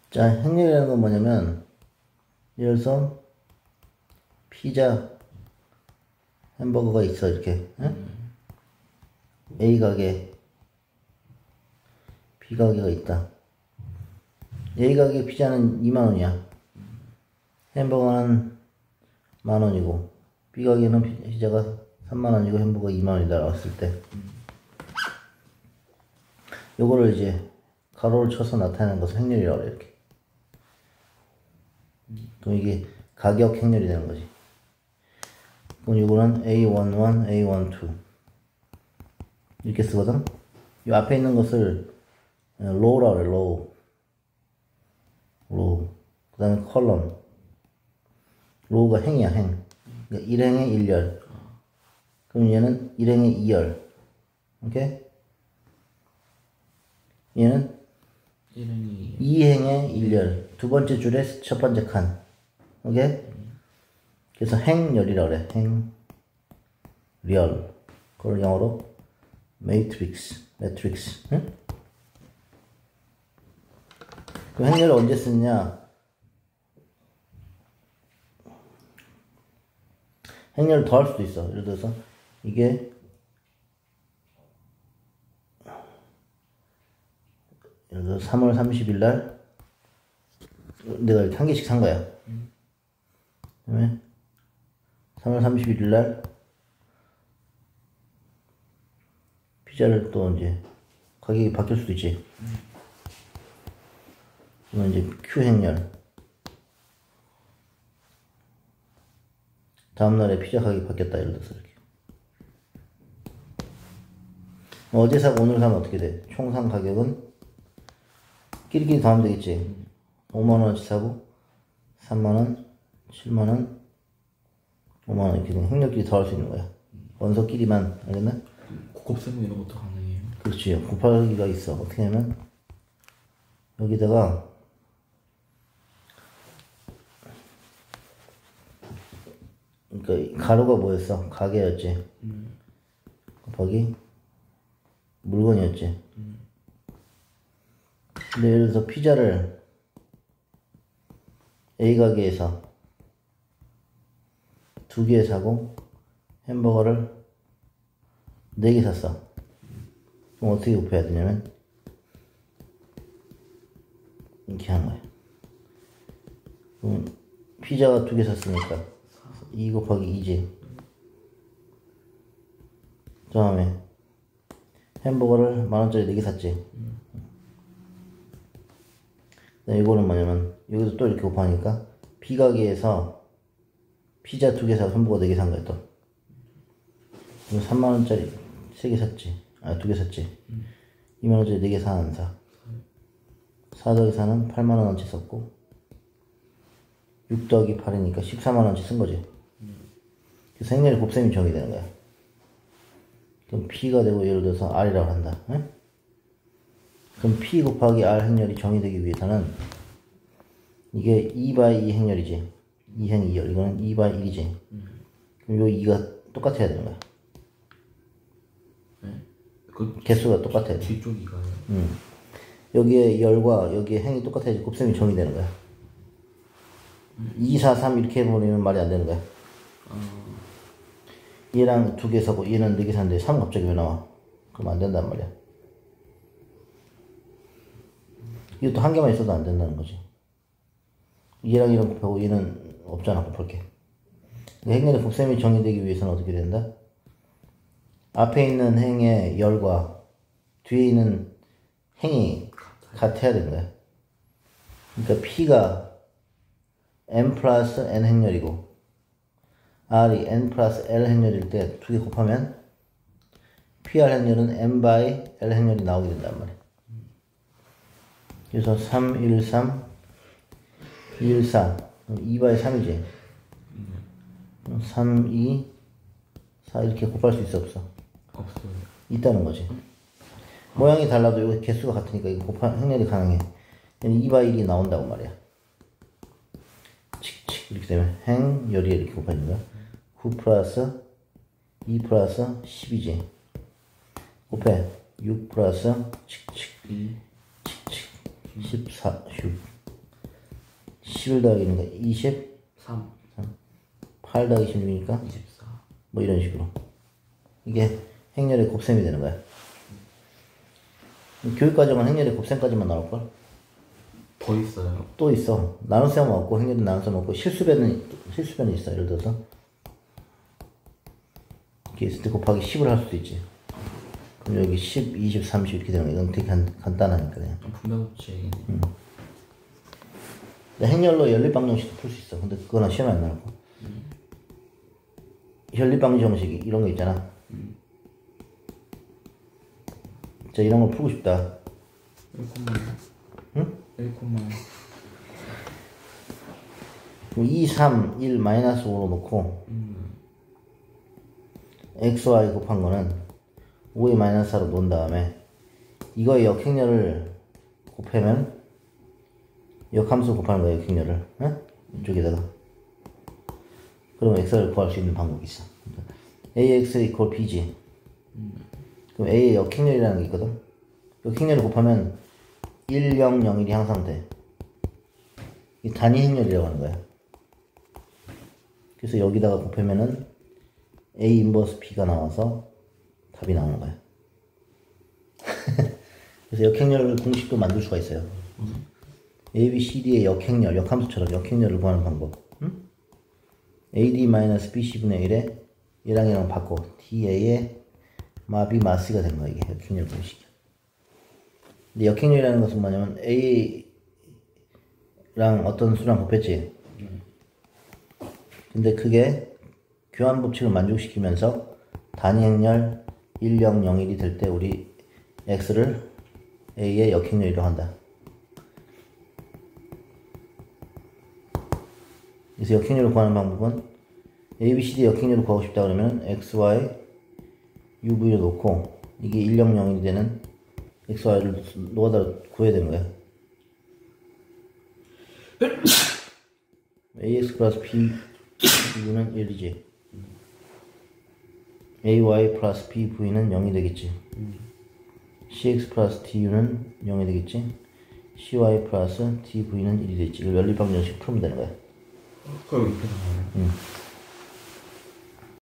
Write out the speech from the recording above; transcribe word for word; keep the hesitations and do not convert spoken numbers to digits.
자, 행렬이라는 건 뭐냐면, 예를 들어서, 피자, 햄버거가 있어, 이렇게. 응? 음. A 가게, B 가게가 있다. A 가게 피자는 이만 원이야. 햄버거는 만 원이고, B 가게는 피자가 삼만 원이고, 햄버거 이만 원이다. 라고 때. 요거를 이제, 가로를 쳐서 나타내는 것을 행렬이라고 그래, 이렇게. 그럼 이게 가격 행렬이 되는 거지. 그럼 이거는 에이 십일, 에이 십이 이렇게 쓰거든. 이 앞에 있는 것을 low라고 그래. low, low. 그 다음에 column. low가 행이야, 행. 그러니까 일행의 일열. 그럼 얘는 일행의 이열. 오케이? 얘는 일행의 이행의 일열. 두 번째 줄의 첫 번째 칸. 오케이? 그래서 행열이라고 그래. 행렬. 그걸 영어로 매트릭스. 매트릭스. 응? 그 행렬을 언제 쓰느냐? 행렬을 더 할 수도 있어. 예를 들어서 이게 예를 들어서 삼월 삼십일 날 내가 이렇게 한 개씩 산 거야. 음. 그다음에 삼월 삼십일 날 피자를 또 이제 가격이 바뀔 수도 있지. 음. 그러면 이제 Q 행렬. 다음날에 피자 가격이 바뀌었다. 예를 들어서 이렇게. 어제 사고 오늘 사면 어떻게 돼? 총 산 가격은 끼리끼리 더하면 되겠지. 오만 원어치 사고 삼만 원, 칠만 원, 오만 원 이렇게 행렬끼리 더할 수 있는 거야. 원소끼리만. 알겠나? 곱셈 이런 것도 가능해요? 그렇지. 곱하기가 있어. 어떻게 하면 여기다가 그러니까 가로가 뭐였어? 가게였지. 음. 곱하기 물건이었지. 음. 근데 예를 들어서 피자를 A 가게에서 두 개 사고 햄버거를 네 개 샀어. 그럼 어떻게 곱해야 되냐면 이렇게 하는 거야. 그럼 피자가 두 개 샀으니까 이 곱하기 이지. 그 다음에 햄버거를 만원짜리 네 개 샀지. 이거는 뭐냐면 여기서 또 이렇게 곱하니까 B 가게에서 피자 두 개 사고 햄버거 네 개 산 거야 또. 그럼 삼만 원짜리 세 개 샀지. 아, 두 개 샀지. 음. 이만 원짜리 네 개 사, 안 사? 사 더하기 사는 팔만 원어치 썼고 육 더하기 팔이니까 십사만 원어치 쓴 거지. 음. 그래서 행렬의 곱셈이 정이 되는 거야. 그럼 P가 되고 예를 들어서 R이라고 한다. 응? 그럼 P 곱하기 R 행렬이 정의되기 위해서는 이게 이 바이 이 행렬이지. 이 행 이열. 이거는 이 바이 일이지. 음. 그럼 요 이가 똑같아야 되는 거야. 네? 그 개수가 똑같아야 돼. 뒤쪽 이가요? 음. 여기에 열과 여기에 행이 똑같아야지 곱셈이 정의되는 거야. 음. 이, 사, 삼 이렇게 해버리면 말이 안 되는 거야. 어. 얘랑 두 개 사고 얘는 네 개 샀는데 삼 갑자기 왜 나와? 그럼 안 된단 말이야. 이것도 한 개만 있어도 안 된다는 거지. 얘랑 얘랑 곱하고 얘는 없잖아, 곱할 게. 행렬의 곱셈이 정의되기 위해서는 어떻게 된다? 앞에 있는 행의 열과 뒤에 있는 행이 같아야 되는 거야. 그러니까 P가 n 플러스 n 행렬이고 R이 n 플러스 l 행렬일 때 두 개 곱하면 피알 행렬은 n by l 행렬이 나오게 된단 말이야. 그래서 삼, 일, 삼, 일, 사 이 바이 삼이지. 삼, 이, 사 이렇게 곱할 수 있어 없어? 없어요. 있다는 거지. 모양이 달라도 여기 개수가 같으니까 이거 곱하, 행렬이 가능해. 이 바이 일이 나온다고 말이야. 칙칙 이렇게 되면 행열이 이렇게 곱해진 거야. 구 플러스 이 플러스 십이지. 곱해 육 플러스 칙칙 칙칙 십사, 육 십일 더하기니까 이십, 삼, 팔 더하기 십육이니까 이십사. 뭐 이런 식으로. 이게 행렬의 곱셈이 되는 거야. 교육과정은 행렬의 곱셈까지만 나올걸? 더 있어요. 또 있어. 나눗셈은 없고 행렬은 나눗셈 없고 실수배는 실수배는 있어. 예를 들어서 이렇게 있을 때 곱하기 십을 할 수도 있지. 그럼 여기 십, 이십, 삼십 이렇게 되는 거야. 이건 되게 간, 간단하니까 그냥. 분배법칙이네. 음. 행렬로 연립방정식도 풀 수 있어. 근데 그거는 시험에 안 나오고. 음. 연립방정식 이런 거 있잖아. 음. 자, 이런 걸 풀고 싶다. 일 콤마 응? 일 콤마 이, 삼, 일, 마이너스 오로 놓고 음. 엑스, 와이 곱한 거는 오의 마이너스 사로 놓은 다음에 이거의 역행렬을 곱하면 역함수 곱하는 거야. 역행렬을. 응? 이쪽에다가. 그럼 x를 구할 수 있는 방법이 있어. ax equal b지. 음. 그럼 a의 역행렬이라는 게 있거든. 역행렬을 곱하면 일, 영, 영, 일이 항상 돼. 이 단위 행렬이라고 하는 거야. 그래서 여기다가 곱하면은 a 인버스 b가 나와서 답이 나오는 거야. 그래서 역행렬 공식도 만들 수가 있어요. 음. a, b, c, d의 역행렬, 역함수처럼 역행렬을 구하는 방법. 응? ad-bc분의 일에 얘랑 얘랑 바꿔. da의 마비 마스가 된 거야. 이게 역행렬 공식이야. 근데 역행렬이라는 것은 뭐냐면 a랑 어떤 수랑 곱했지. 근데 그게 교환 법칙을 만족시키면서 단위 행렬 일, 영, 영, 일이 될 때 우리 x를 a의 역행렬이라고 한다. 그래서 역행렬을 구하는 방법은 a, b, c, d 역행렬을 구하고 싶다 그러면 x, y, u, v를 놓고 이게 일, 영, 영, 일이 되는 x, y를 노가다 구해야 되는 거야. ax 플러스 b, u는 일이지. ay 플러스 b, v는 영이 되겠지. cx 플러스 du는 영이 되겠지. cy 플러스 dv는 일이 되겠지. 이걸 연립방정식 풀면 되는 거야. 그럼 이렇게 나와요. 응.